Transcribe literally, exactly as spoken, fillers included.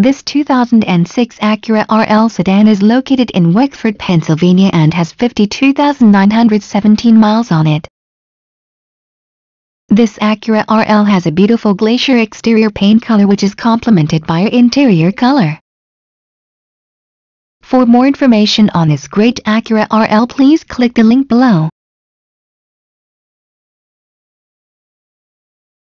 This two thousand six Acura R L sedan is located in Wexford, Pennsylvania and has fifty-two thousand nine hundred seventeen miles on it. This Acura R L has a beautiful glacier exterior paint color which is complemented by an interior color. For more information on this great Acura R L, please click the link below.